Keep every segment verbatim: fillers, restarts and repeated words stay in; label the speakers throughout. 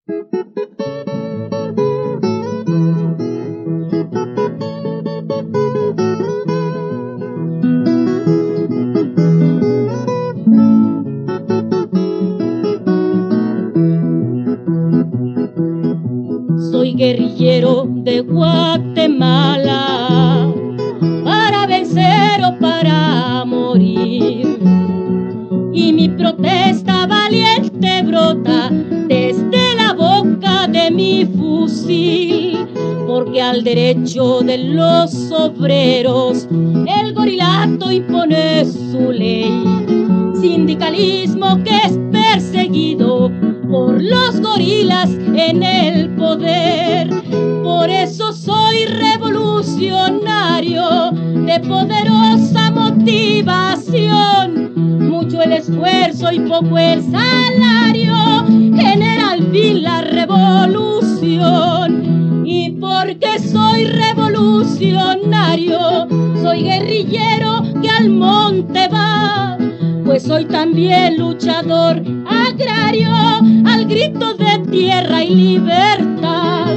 Speaker 1: Soy guerrillero de Guatemala, para vencer o para morir. Y mi protesta valiente brota desde la boca de mi fusil, porque al derecho de los obreros el gorilato impone su ley. Sindicalismo que es perseguido por los gorilas en el poder. Por eso soy revolucionario de poderosa motivación. Mucho el esfuerzo y poco el salario genera al fin la revolución. Y porque soy revolucionario, soy guerrillero que al monte va, pues soy también luchador agrario al grito de tierra y libertad.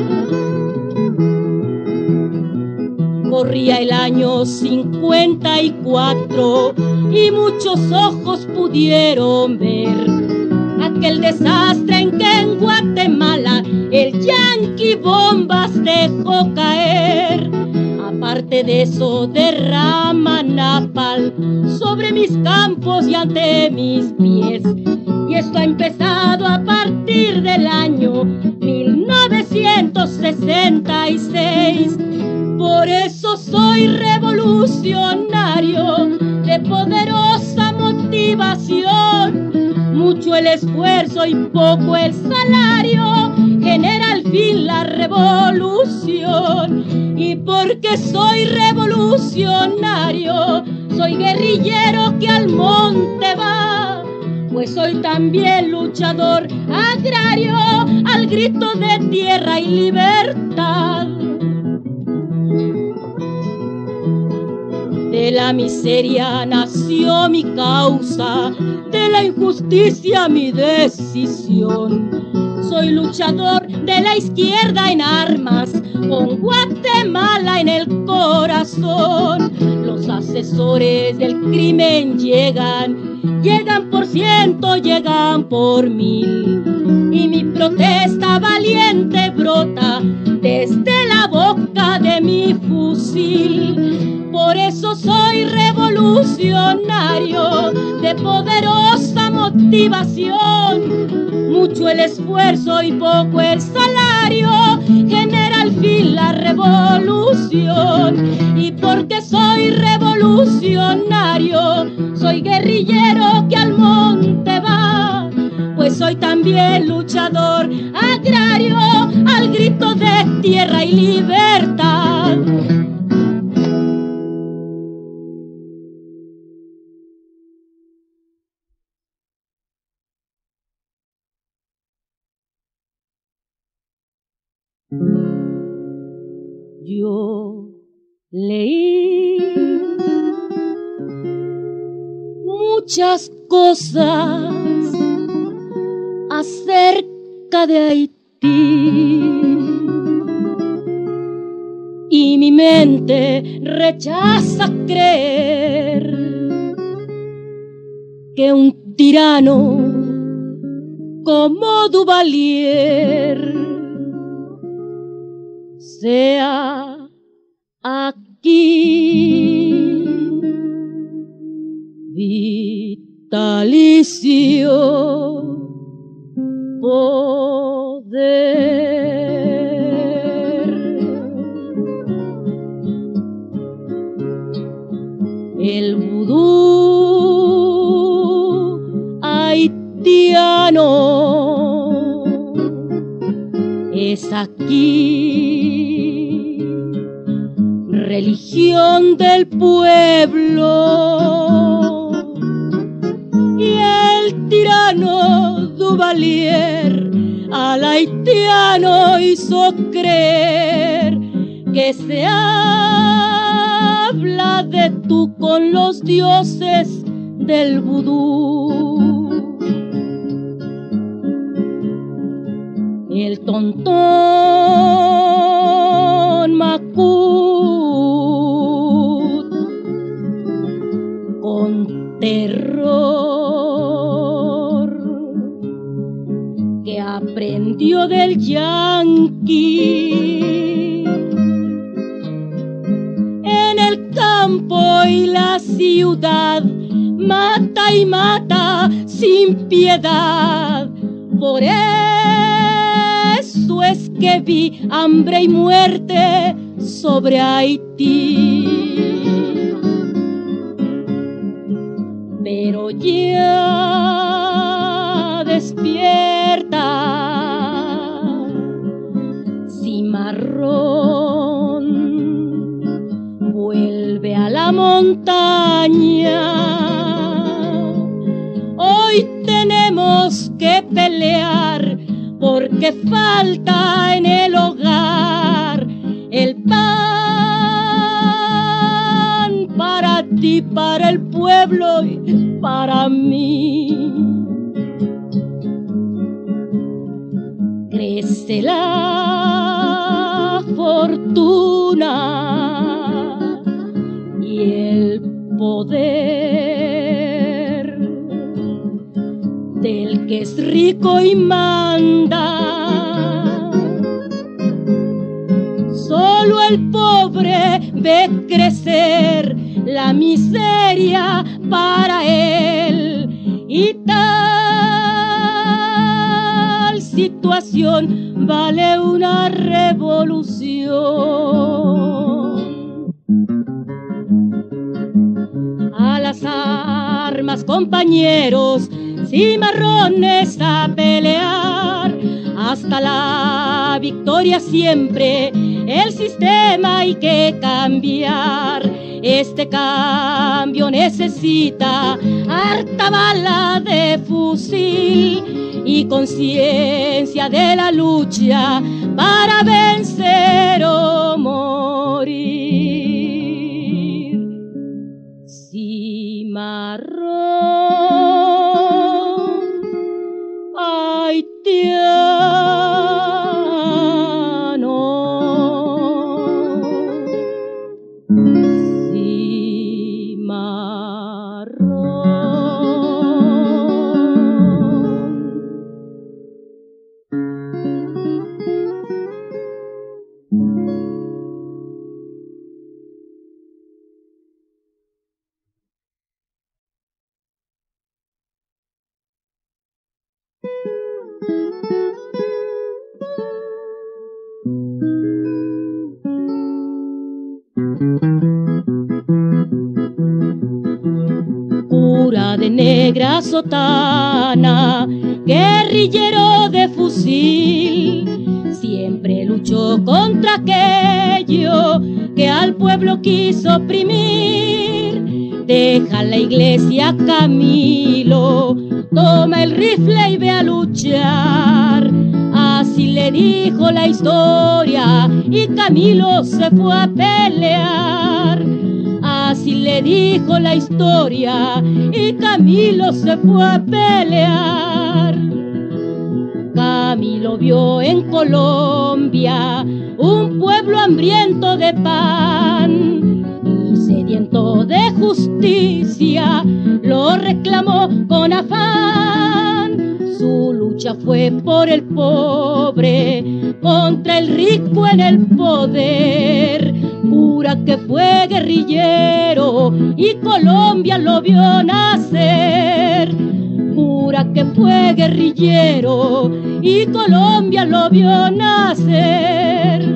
Speaker 1: Corría el año cincuenta y cuatro y muchos ojos pudieron ver aquel desastre en que en Guatemala el yanqui bombas dejó caer. Aparte de eso derrama napal sobre mis campos y ante mis pies. Y esto ha empezado a partir del año mil novecientos sesenta y seis. Por eso soy revolucionario de poderosa motivación. Mucho el esfuerzo y poco el salario genera al fin la revolución. Y porque soy revolucionario, soy guerrillero que al monte va, pues soy también luchador agrario al grito de tierra y libertad. De la miseria nació mi causa, de la injusticia mi decisión. Soy luchador de la izquierda en armas, con Guatemala en el corazón. Los asesores del crimen llegan, llegan por ciento, llegan por mil. Y mi protesta valiente brota desde la boca de mi fusil. Por eso soy revolucionario de poderosa motivación. Mucho el esfuerzo y poco el salario genera al fin la revolución. Y porque soy revolucionario, soy guerrillero que al monte va, pues soy también luchador agrario al grito de tierra y libertad. Yo leí muchas cosas acerca de Haití y mi mente rechaza creer que un tirano como Duvalier sea aquí vitalicio poder. El vudú haitiano es aquí religión del pueblo, y el tirano Duvalier al haitiano hizo creer que se habla de tú con los dioses del vudú. tontón macut con terror que aprendió del yanqui en el campo y la ciudad. Mata y mata sin piedad. Por eso es que vi hambre y muerte sobre Haití. Pero ya despierta, cimarrón, vuelve a la montaña. Hoy tenemos que pelear porque falta en el hogar el pan para ti, para el pueblo y para mí. Crece la fortuna y el poder del que es rico y manda. Solo el pobre ve crecer la miseria para él, y tal situación vale una revolución. A las armas, compañeros, cimarrones, a pelear hasta la victoria siempre. El sistema hay que cambiar. Este cambio necesita harta bala de fusil y conciencia de la lucha para vencer o morir. Cimarrón haitiano, cura de negra sotana, guerrillero de fusil, siempre luchó contra aquello que al pueblo quiso oprimir. Deja la iglesia, Camilo, toma el rifle y ve a luchar. Así le dijo la historia y Camilo se fue a pelear. Así le dijo la historia y Camilo se fue a pelear. Camilo vio en Colombia un pueblo hambriento de pan y sediento de justicia, lo reclamó con afán. Su lucha fue por el pobre, contra el rico en el poder. Cura que fue guerrillero y Colombia lo vio nacer. Cura que fue guerrillero y Colombia lo vio nacer.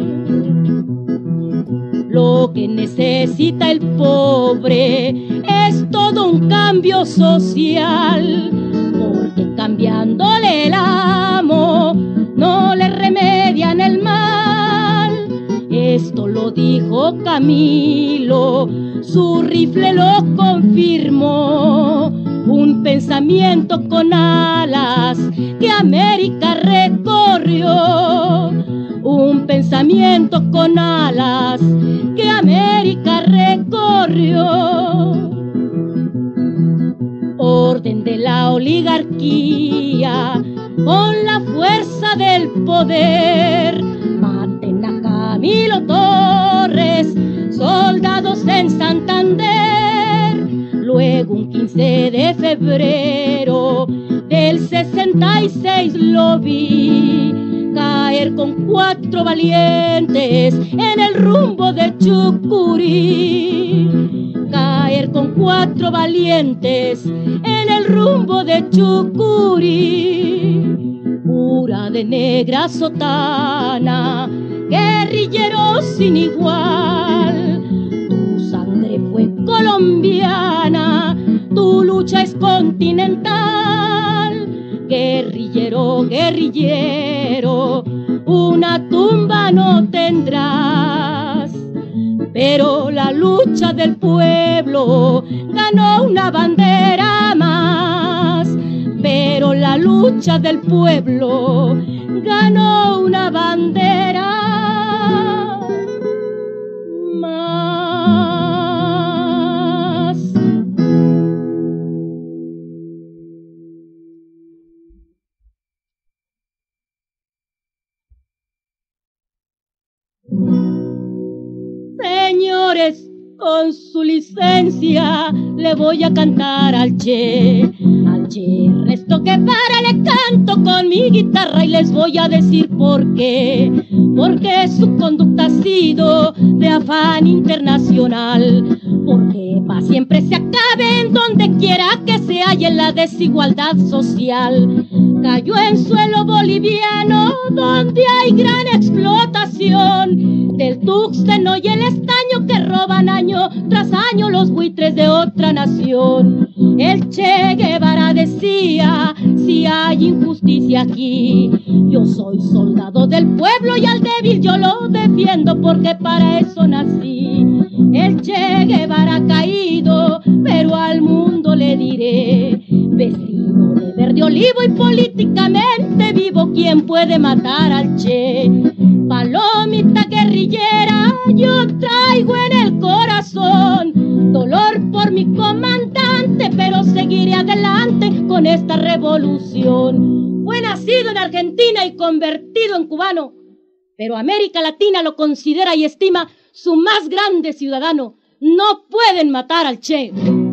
Speaker 1: Lo que necesita el pobre es todo un cambio social, porque cambiándole el amo no le remedian el mal. Esto lo dijo Camilo, su rifle lo confirmó. Un pensamiento con alas que América recorrió. Un pensamiento con alas que América recorrió. Orden de la oligarquía con la fuerza del poder. Maten a Camilo Torres, soldados en Santander. Luego un quince de febrero del sesenta y seis lo vi caer con cuatro valientes en el rumbo de Chucurí. Caer con cuatro valientes en el rumbo de Chucurí. Cura de negra sotana, guerrillero sin igual. Tu sangre fue colombiana, tu lucha es continental. Guerrillero, guerrillero, una tumba no tendrás, pero la lucha del pueblo ganó una bandera más. Pero la lucha del pueblo ganó una bandera más. Señores, con su licencia le voy a cantar al Che. Al Che, resto que para le canto con mi guitarra y les voy a decir por qué. Porque su conducta ha sido de afán internacional. Porque pa' siempre se acabe en donde quiera que se halle la desigualdad social. Cayó en suelo boliviano donde hay gran explotación del tuxteno y el estaño que roban año tras año los buitres de otra nación. El Che Guevara decía, si hay injusticia aquí, yo soy soldado del pueblo y al débil yo lo defiendo porque para eso nací. El Che Guevara ha caído, pero al mundo le diré, vestido de verde olivo y políticamente vivo, ¿quién puede matar al Che? Palomita guerrillera yo traigo en el corazón, dolor por mi comandante, pero seguiré adelante con esta revolución. Fue nacido en Argentina y convertido en cubano, pero América Latina lo considera y estima su más grande ciudadano. No pueden matar al Che.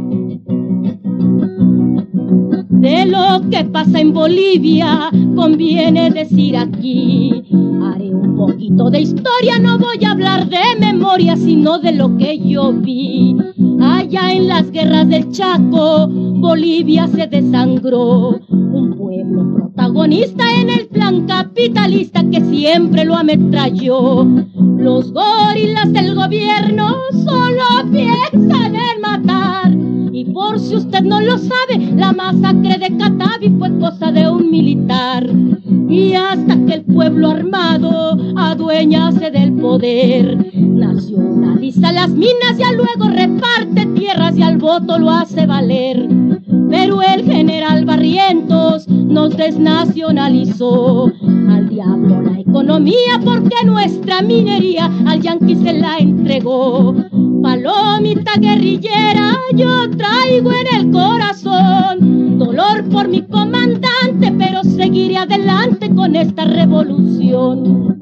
Speaker 1: De lo que pasa en Bolivia conviene decir aquí. Haré un poquito de historia, no voy a hablar de memoria, sino de lo que yo vi. Allá en las guerras del Chaco, Bolivia se desangró. Un pueblo protagonista en el plan capitalista que siempre lo ametralló. Los gorilas del gobierno solo piensan en matar. Y por si usted no lo sabe, la masacre de Catavi fue cosa de un militar. Y hasta que el pueblo armado adueñase del poder, nacionaliza las minas y al luego reparte tierras y al voto lo hace valer. Pero el general Barrientos nos desnacionalizó. Al diablo la economía porque nuestra minería al yanqui se la entregó. Palomita guerrillera yo traigo en el corazón, dolor por mi comandante, pero seguiré adelante con esta revolución.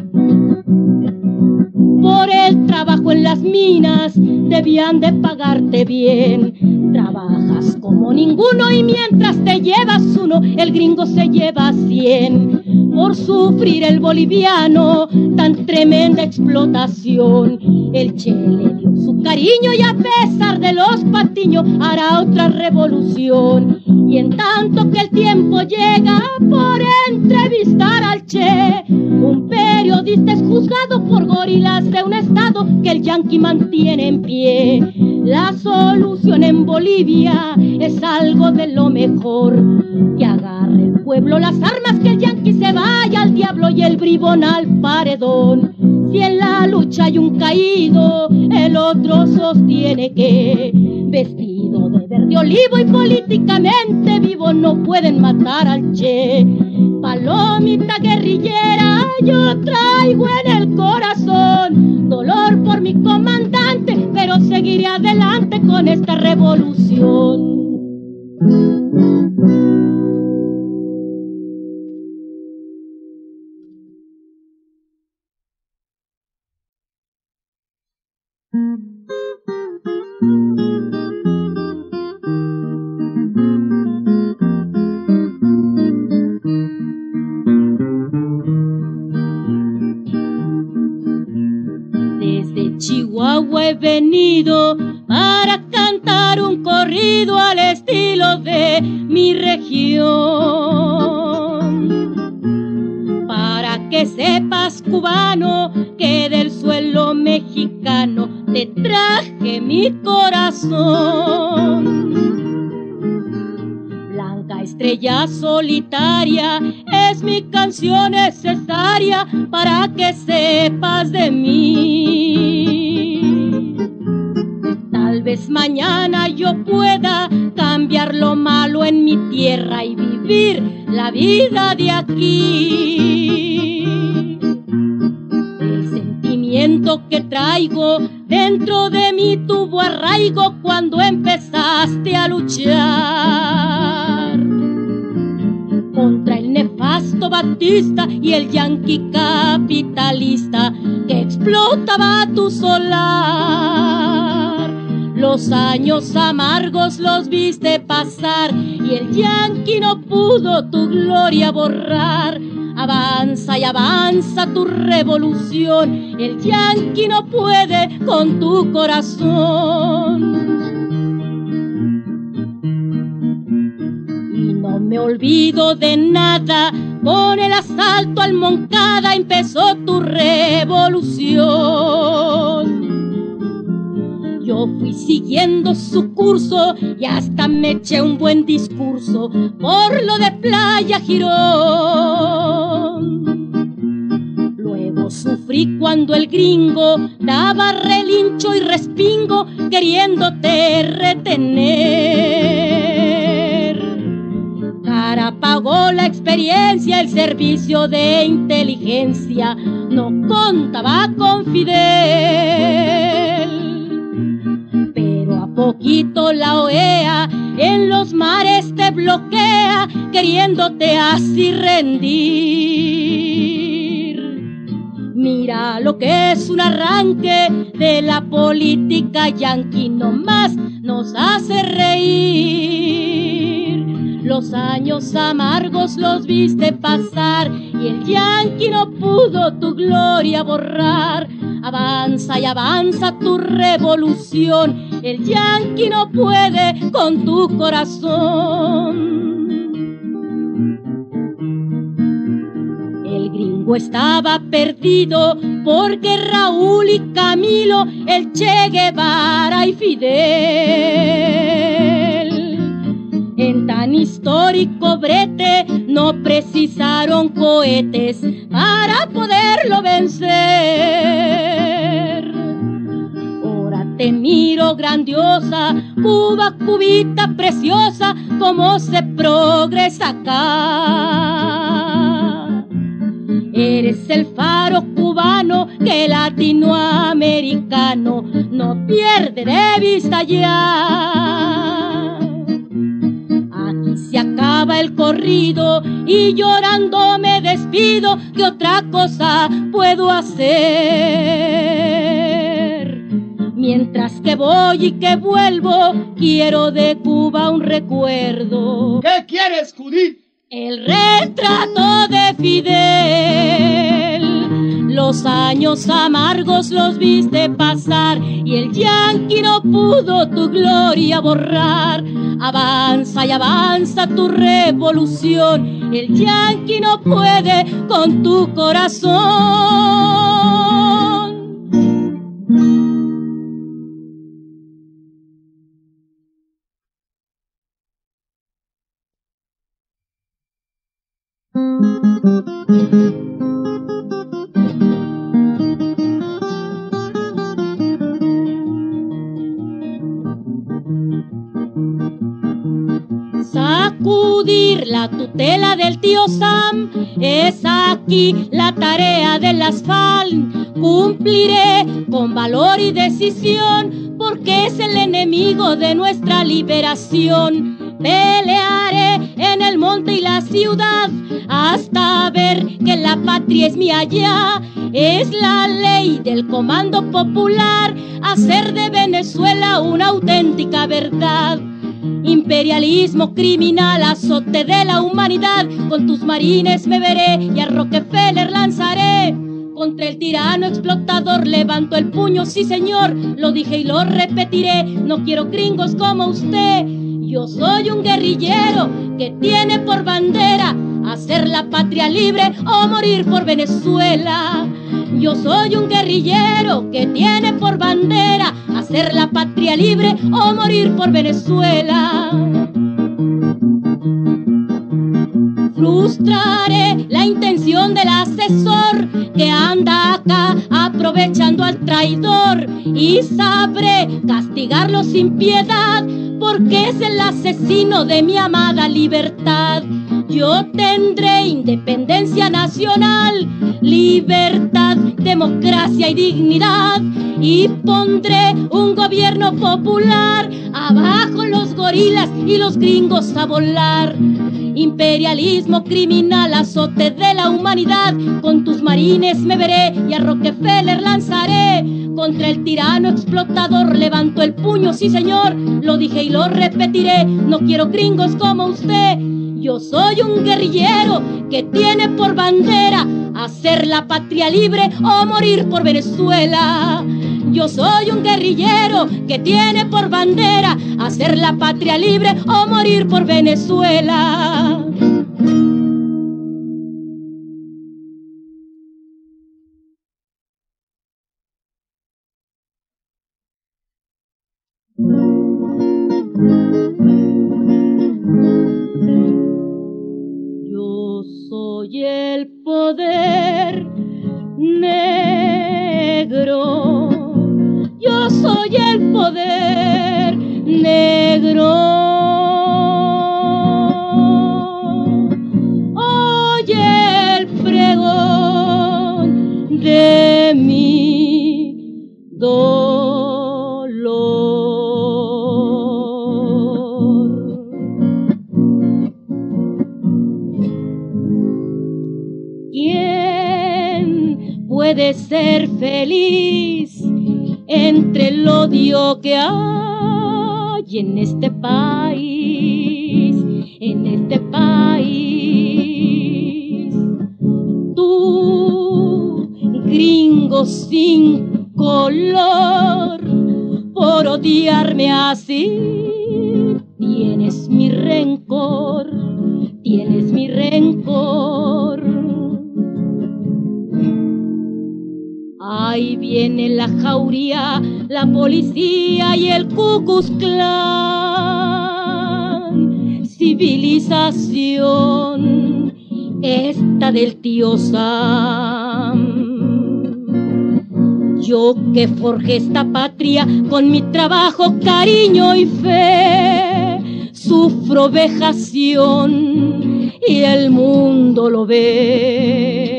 Speaker 1: Por el trabajo en las minas debían de pagarte bien. Trabajas como ninguno y mientras te llevas uno, el gringo se lleva cien. Por sufrir el boliviano tan tremenda explotación, el Che le dio su cariño y a pesar de los patiños hará otra revolución. Y en tanto que el tiempo llega por entrevistar al Che, un periodista es juzgado por gorilas de un estado que el yanqui mantiene en pie. La solución en Bolivia es algo de lo mejor, que agarre el pueblo las armas, que el yanqui se vaya al diablo y el bribón al paredón. Si en la lucha hay un caído, el otro sostiene que, vestido de verde olivo y políticamente vivo, no pueden matar al Che. Palomita guerrillera yo traigo en el corazón, dolor por mi comandante, pero seguiré adelante con esta revolución. venido para cantar un corrido al estilo de mi región. Para que sepas, cubano, que del suelo mexicano te traje mi corazón. Blanca estrella solitaria es mi canción necesaria para que sepas de mí. Tal vez mañana yo pueda cambiar lo malo en mi tierra y vivir la vida de aquí. El sentimiento que traigo dentro de mí tuvo arraigo cuando empezaste a luchar contra el nefasto Batista y el yanqui capitalista que explotaba tu solar. Los años amargos los viste pasar y el yanqui no pudo tu gloria borrar. Avanza y avanza tu revolución, el yanqui no puede con tu corazón. Y no me olvido de nada, con el asalto al Moncada empezó tu revolución. Yo fui siguiendo su curso y hasta me eché un buen discurso por lo de Playa Girón. Luego sufrí cuando el gringo daba relincho y respingo queriéndote retener. Cara pagó la experiencia, el servicio de inteligencia no contaba con Fidel. Poquito la O E A en los mares te bloquea, queriéndote así rendir. Mira lo que es un arranque de la política yanqui, nomás nos hace reír. Los años amargos los viste pasar y el yanqui no pudo tu gloria borrar. Avanza y avanza tu revolución, el yanqui no puede con tu corazón. El gringo estaba perdido porque Raúl y Camilo, el Che Guevara y Fidel, en tan histórico brete no precisaron cohetes para poderlo vencer. Ahora te miro grandiosa, Cuba, Cubita preciosa, cómo se progresa acá. Eres el faro cubano que el latinoamericano no pierde de vista ya. Aquí se acaba el corrido y llorando me despido. ¿Qué otra cosa puedo hacer? Mientras que voy y que vuelvo, quiero de Cuba un recuerdo.
Speaker 2: ¿Qué quieres, Judith?
Speaker 1: El retrato de Fidel. Los años amargos los viste pasar y el yanqui no pudo tu gloria borrar. Avanza y avanza tu revolución, el yanqui no puede con tu corazón. Sacudir la tutela del tío Sam es aquí la tarea de las F A L. Cumpliré con valor y decisión porque es el enemigo de nuestra liberación. Pelearé en el monte y la ciudad hasta ver que la patria es mía ya. Es la ley del comando popular hacer de Venezuela una auténtica verdad. Imperialismo criminal, azote de la humanidad, con tus marines me veré y a Rockefeller lanzaré Contra el tirano explotador levanto el puño, sí señor, lo dije y lo repetiré, no quiero gringos como usted. Yo soy un guerrillero que tiene por bandera hacer la patria libre o morir por Venezuela. Yo soy un guerrillero que tiene por bandera hacer la patria libre o morir por Venezuela. Frustraré la intención del asesor que anda acá aprovechando al traidor y sabré castigarlo sin piedad porque es el asesino de mi amada libertad. Yo tendré independencia nacional, libertad, democracia y dignidad y pondré un gobierno popular, abajo los gorilas y los gringos a volar. Imperialismo criminal, azote de la humanidad, con tus marines me veré y a Rockefeller lanzaré. Contra el tirano explotador levanto el puño, sí señor, lo dije y lo repetiré, no quiero gringos como usted. Yo soy un guerrillero que tiene por bandera hacer la patria libre o morir por Venezuela. Yo soy un guerrillero que tiene por bandera hacer la patria libre o morir por Venezuela. Yo soy el poder negro. Yo soy el poder negro. Oye el pregón de mi dolor. ¿Quién puede ser feliz entre el odio que hay en este país, en este país? Tú, gringo sin color, por odiarme así, tienes mi rencor, tienes mi rencor. Ahí viene la jauría, la policía y el Ku Klux Klan. Civilización esta del tío Sam. Yo que forjé esta patria con mi trabajo, cariño y fe, sufro vejación y el mundo lo ve.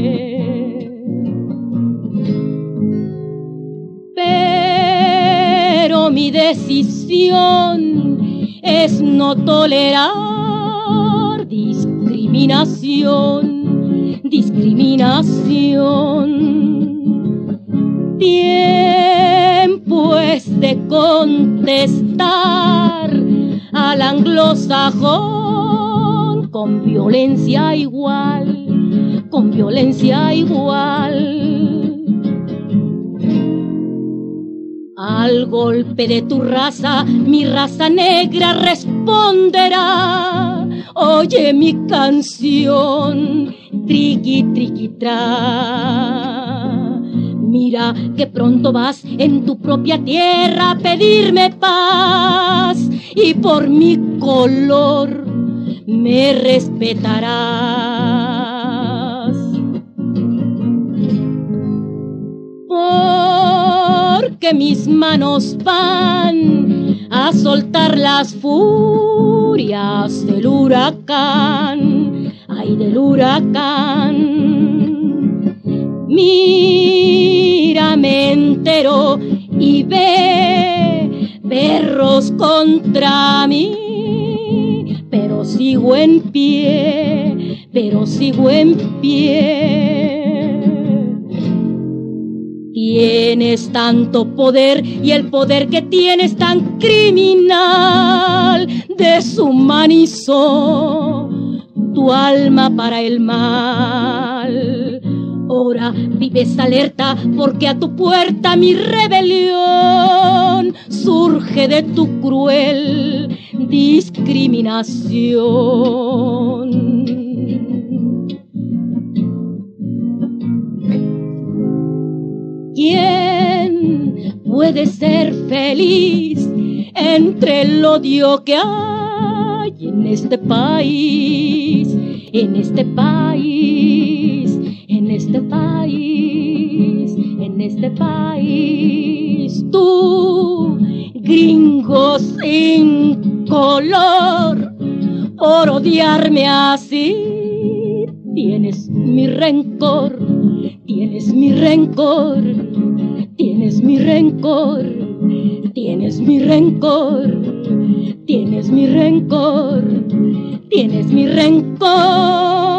Speaker 1: Pero mi decisión es no tolerar discriminación, discriminación. Tiempo es de contestar al anglosajón con violencia igual, con violencia igual. Al golpe de tu raza, mi raza negra responderá. Oye mi canción, triqui, triqui, tra. Mira que pronto vas en tu propia tierra a pedirme paz y por mi color me respetarás. Porque mis manos van a soltar las furias del huracán, ay, del huracán. Mírame entero y ve perros contra mí, pero sigo en pie, pero sigo en pie. Tienes tanto poder y el poder que tienes tan criminal deshumanizó tu alma para el mal. Ahora vives alerta porque a tu puerta mi rebelión surge de tu cruel discriminación. ¿Quién puede ser feliz entre el odio que hay en este país? En este país, en este país, en este país. Tú, gringo sin color, por odiarme así, tienes mi rencor, tienes mi rencor, tienes mi rencor, tienes mi rencor, tienes mi rencor, tienes mi rencor.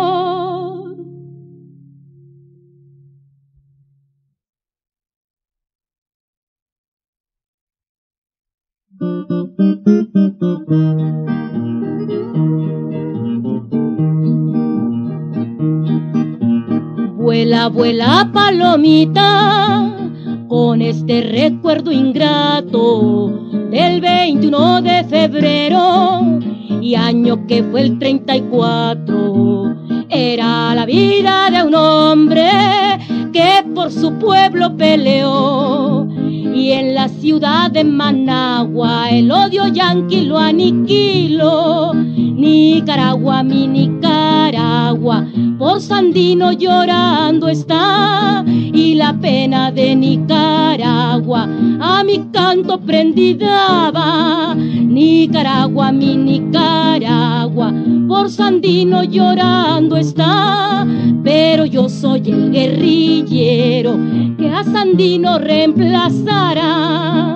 Speaker 1: Vuela, vuela, palomita, con este recuerdo ingrato del veintiuno de febrero y año que fue el treinta y cuatro. Era la vida de un hombre que por su pueblo peleó, y en la ciudad de Managua el odio yanqui lo aniquiló. Nicaragua, mi Nicaragua, por Sandino llorando está, y la pena de Nicaragua a mi canto prendida va. Nicaragua, mi Nicaragua, por Sandino llorando está, pero yo soy el guerrillero que a Sandino reemplazará.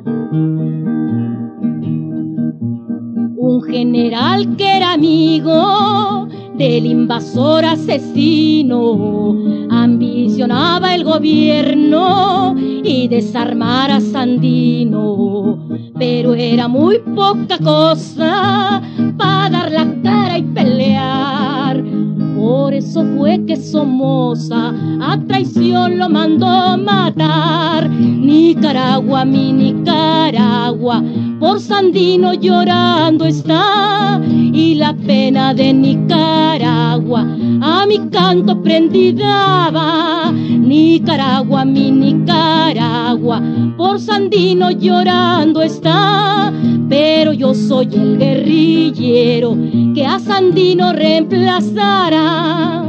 Speaker 1: Un general que era amigo del invasor asesino ambicionaba el gobierno y desarmar a Sandino, pero era muy poca cosa para dar la cara y pelear. Por eso fue que Somoza a traición lo mandó matar. Nicaragua, mi Nicaragua, por Sandino llorando está, y la pena de Nicaragua a mi canto prendida va. Nicaragua, mi Nicaragua, por Sandino llorando está, pero yo soy el guerrillero que a Sandino reemplazará.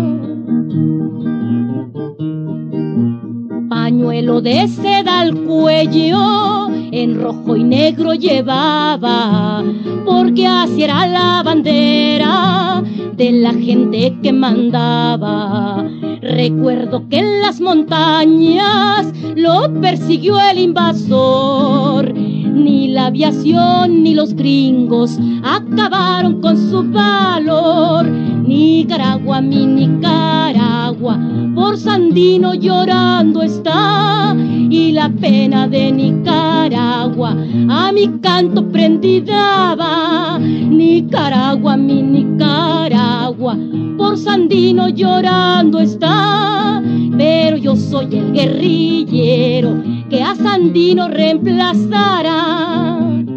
Speaker 1: Pañuelo de seda al cuello, en rojo y negro llevaba, porque así era la bandera de la gente que mandaba. Recuerdo que en las montañas lo persiguió el invasor, ni la aviación ni los gringos acabaron con su valor. Nicaragua, mi Nicaragua, por Sandino llorando está, y la pena de Nicaragua a mi canto prendida va. Nicaragua, mi Nicaragua, por Sandino llorando está, pero yo soy el guerrillero que a Sandino reemplazará.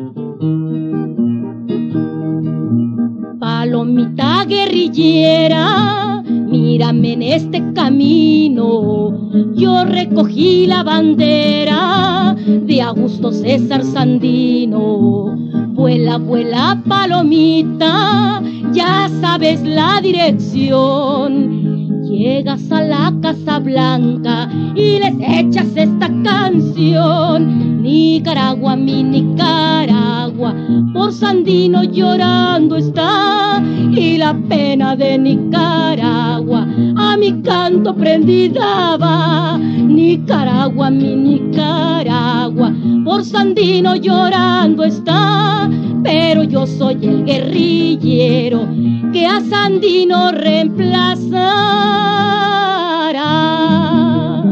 Speaker 1: Palomita guerrillera, mírame en este camino, yo recogí la bandera de Augusto César Sandino. Vuela, vuela, palomita, ya sabes la dirección. Llegas a la Casa Blanca y les echas esta canción. Nicaragua, mi Nicaragua, por Sandino llorando está, y la pena de Nicaragua a mi canto prendida va. Nicaragua, mi Nicaragua, por Sandino llorando está, pero yo soy el guerrillero que a Sandino reemplazará.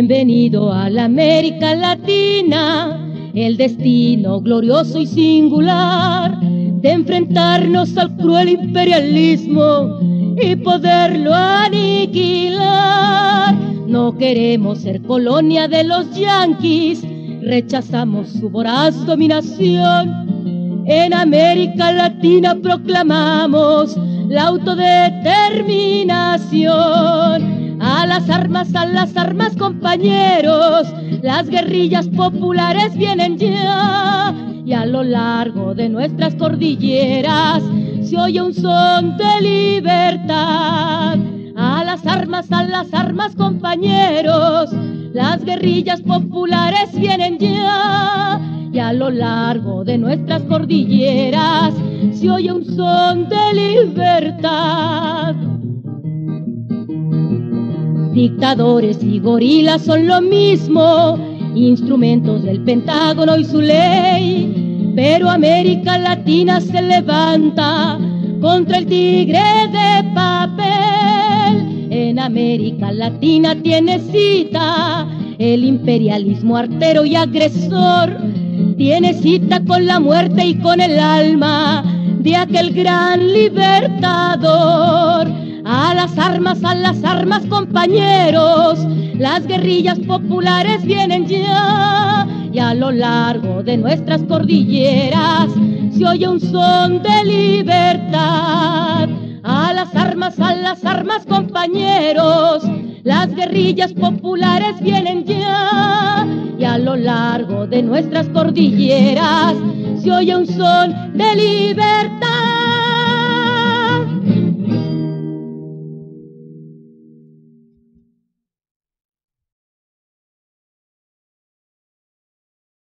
Speaker 1: Bienvenido a la América Latina, el destino glorioso y singular de enfrentarnos al cruel imperialismo y poderlo aniquilar. No queremos ser colonia de los yanquis, rechazamos su voraz dominación. En América Latina proclamamos la autodeterminación. A las armas, a las armas, compañeros, las guerrillas populares vienen ya, y a lo largo de nuestras cordilleras se oye un son de libertad. A las armas, a las armas, compañeros, las guerrillas populares vienen ya, y a lo largo de nuestras cordilleras se oye un son de libertad. Dictadores y gorilas son lo mismo, instrumentos del Pentágono y su ley, pero América Latina se levanta contra el tigre de papel. En América Latina tiene cita el imperialismo artero y agresor, tiene cita con la muerte y con el alma de aquel gran libertador. A las armas, a las armas, compañeros, las guerrillas populares vienen ya, y a lo largo de nuestras cordilleras se oye un son de libertad. A las armas, a las armas, compañeros, las guerrillas populares vienen ya, y a lo largo de nuestras cordilleras se oye un son de libertad.